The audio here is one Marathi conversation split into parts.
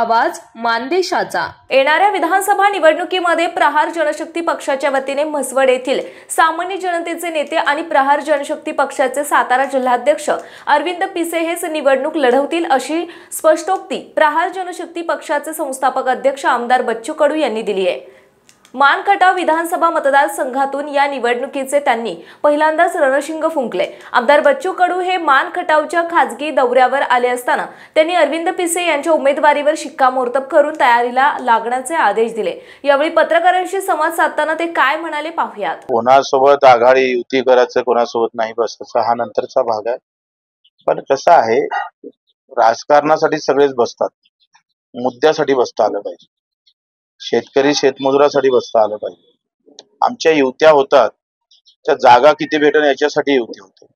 आवाज मानदेशाचा। येणाऱ्या विधानसभा निवडणुकीमध्ये प्रहार जनशक्ती पक्षाच्या वतीने म्हसवड येथील सामान्य जनतेचे नेते आणि प्रहार जनशक्ती पक्षाचे सातारा जिल्हाध्यक्ष अरविंद पिसे हेच निवडणूक लढवतील अशी स्पष्टोक्ती प्रहार जनशक्ती पक्षाचे संस्थापक अध्यक्ष आमदार बच्चू कडू यांनी दिली आहे। मानखटाव विधानसभा मतदारसंघातून या निवडणुकीचे त्यांनी पहिल्यांदाच रणशिंग फुंकले। आमदार बच्चू कडू हे मानखटावच्या खाजगी दौऱ्यावर आले असताना त्यांनी अरविंद पिसे यांच्या उमेदवारीवर शिक्कामोर्तब करून तयारीला लागण्याचे आदेश दिले। यावेळी पत्रकारांशी संवाद साधताना ते काय म्हणाले पाहूयात। कोणासोबत आघाडी युती करायचं, कोणासोबत नाही बसायचं हा नंतरचा भाग आहे। पण कसं आहे, राजकारणासाठी सगळेच बसतात, मुद्द्यासाठी बसता आलं पाहिजे। शेतकरी शेतमजुरासाठी बसता आलं पाहिजे। आमच्या युत्या होतात, त्या जागा किती भेटन याच्यासाठी युती होते।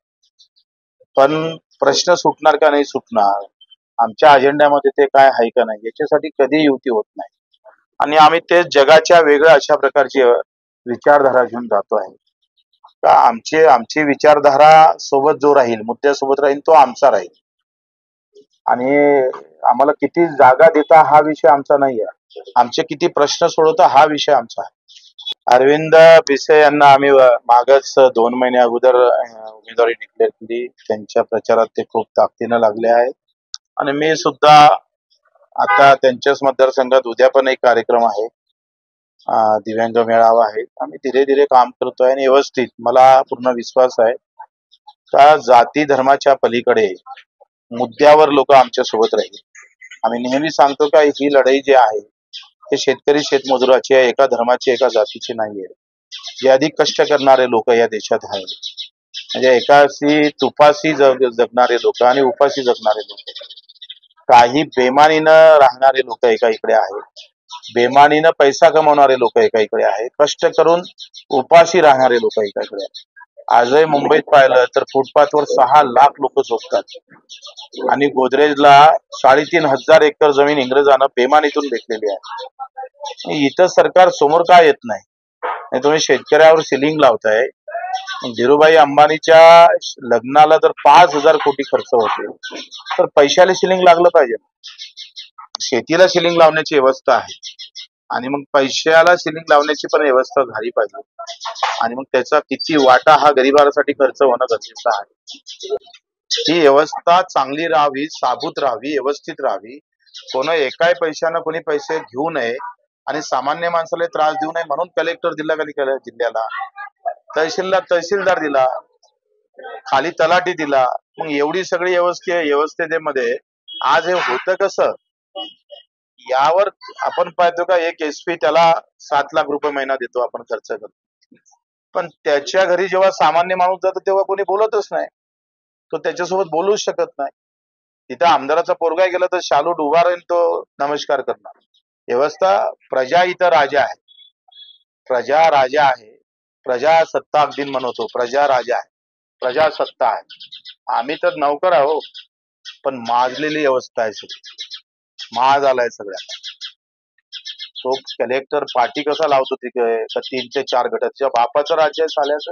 पण प्रश्न सुटणार का नाही सुटणार, आमच्या अजेंड्यामध्ये ते काय आहे का नाही याच्यासाठी कधी युती होत नाही। आणि आम्ही ते जगाच्या वेगळ्या अशा प्रकारची विचारधारा घेऊन जातो आहे का आमची विचारधारा सोबत जो राहील, मुद्द्यासोबत राहील तो आमचा राहील। आणि आम्हाला किती जागा देता हा विषय आमचा नाही आहे, आमचे किती प्रश्न सोडवता हा विषय आमचा आहे। अरविंद पिसे यांना आम्ही मागच 2 महिने अगोदर उमेदवारी डिक्लेअर केली। त्यांच्या प्रचारात ते खूप ताकदीने लागले आहेत आणि मी सुद्धा आता त्यांच्याच मतदारसंघात उद्या पण एक कार्यक्रम आहे, दिव्यांग मेळावा आहे। आम्ही धीरे धीरे काम करतोय आणि व्यवस्थित मला पूर्ण विश्वास आहे का जाती धर्माच्या पलीकडे मुद्द्यावर लोक आमच्या सोबत राहील। आम्ही नेहमी सांगतो का ही लढाई जी आहे ते शेतकरी शेतमजुराची आहे, एका धर्माची एका जातीची नाहीये। जे अधिक कष्ट करणारे लोक या देशात आहेत, म्हणजे एकाशी तुपाशी जगणारे लोक आणि उपाशी जगणारे लोक, काही बेमानीनं राहणारे लोक एका इकडे आहेत, बेमानीनं पैसा कमवणारे लोक एका इकडे आहेत, कष्ट करून उपाशी राहणारे लोक एका इकडे आहेत। आजही मुंबईत पाहिलं तर फुटपाथवर 6 लाख लोक झोपतात आणि गोदरेजला 3,500 एकर जमीन इंग्रजांना बेमानीतून भेटलेली आहे। इथं सरकार समोर काय येत नाही, तुम्ही शेतकऱ्यावर सिलिंग लावताय। धीरूभाई अंबानीच्या लग्नाला तर 5,000 कोटी खर्च होते, तर पैशाला सिलिंग लागलं पाहिजे, शेतीला सिलिंग लावण्याची व्यवस्था आहे आणि मग पैशाला सिलिंग लावण्याची पण व्यवस्था झाली पाहिजे। आणि मग त्याचा किती वाटा हा गरिबांसाठी खर्च होणं गरजेचं आहे। ही व्यवस्था चांगली राहावी, साबूत राहावी, व्यवस्थित राहावी। कोण एकाही पैशानं कोणी पैसे घेऊ नये आणि सामान्य माणसाला त्रास देऊ नये म्हणून कलेक्टर दिला, जिल्ह्याला तहसीलला तहसीलदार दिला, खाली तलाठी दिला। मग एवढी सगळी व्यवस्थेमध्ये आज हे होतं कसं, यावर आपण पाहतो का एक SP त्याला 7 लाख रुपये महिना देतो आपण खर्च करतो, पण त्याच्या घरी जेव्हा सामान्य माणूस जातो तेव्हा कोणी बोलतच नाही, तो त्याच्यासोबत बोलूच शकत नाही। तिथं आमदाराचा पोरगा गेला तर शालूट उभा राहील, तो नमस्कार करणार। व्यवस्था प्रजा इथं राजा आहे, प्रजा राजा आहे, प्रजासत्ताक दिन मनवतो, प्रजा राजा आहे, प्रजासत्ता आहे। आम्ही तर नौकर आहो, पण माजलेली व्यवस्था आहे, सगळी माज आलाय सगळ्यांना। तो कलेक्टर पार्टी कसा लावतो तिथे 3 ते 4 गटाच्या बापाचं राज्य आहे साल्याचं।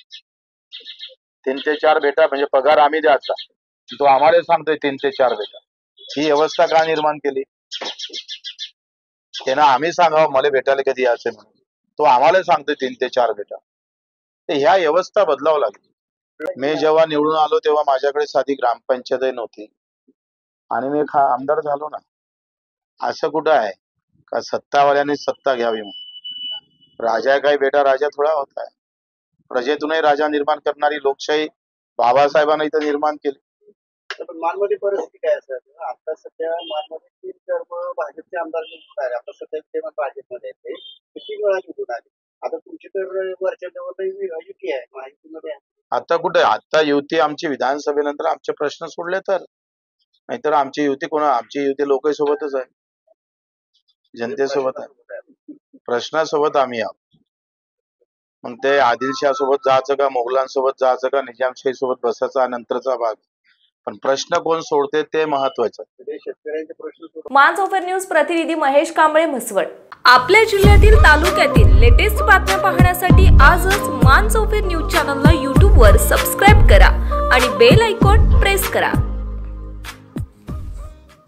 3 ते 4 बेटा म्हणजे पगार आम्ही द्यायचा, तो आम्हाला सांगतोय 3 ते 4 बेटा। ही व्यवस्था का निर्माण केली त्यानं, आम्ही सांगावं मला भेटायला कधी यायचं म्हणून, तो आम्हाला सांगतोय 3 ते 4 बेटा। तर ह्या व्यवस्था बदलावं लागली। मी जेव्हा निवडून आलो तेव्हा माझ्याकडे साधी ग्रामपंचायतही नव्हती आणि मी आमदार झालो ना। असं कुठं आहे का सत्तावाल्यांनी सत्ता घ्यावी म्हणून? राजा काय बेटा राजा थोडा होता है, प्रजेतूनही राजा निर्माण करणारी लोकशाही बाबासाहेबांना इथं निर्माण केली। पण मानमध्ये परिस्थिती काय असेल, आता सध्या मानमध्ये 3 टर्म भाजपचे आमदार निवडून आले, आता सध्या ते भाजपमध्ये येते, किती वेळा निवडून आले। आता तुमची तर वरच्या लेवलला युती आहे, माहितीमध्ये आता कुठे, आता युती आमची विधानसभेनंतर आमचे प्रश्न सोडले तर, नाहीतर आमची युती लोकांसोबतच आहे, जनतेसोबत आहे, प्रश्नासोबत आम्ही आहोत। मग ते आदिलशाह सोबत जायचं का, मोगलांसोबत जायचं का, निजामशाही सोबत बसायचा नंतरचा भाग, पण प्रश्न कोण सोडते ते महत्वाचं। मानसोफर न्यूज प्रतिनिधी महेश कांबळे, म्हसवड। आपल्या जिल्ह्यातील तालुक्यातील लेटेस्ट बातम्या पाहण्यासाठी आजच मानसोफर न्यूज चॅनलला YouTube वर सबस्क्राइब करा आणि बेल आयकॉन प्रेस करा।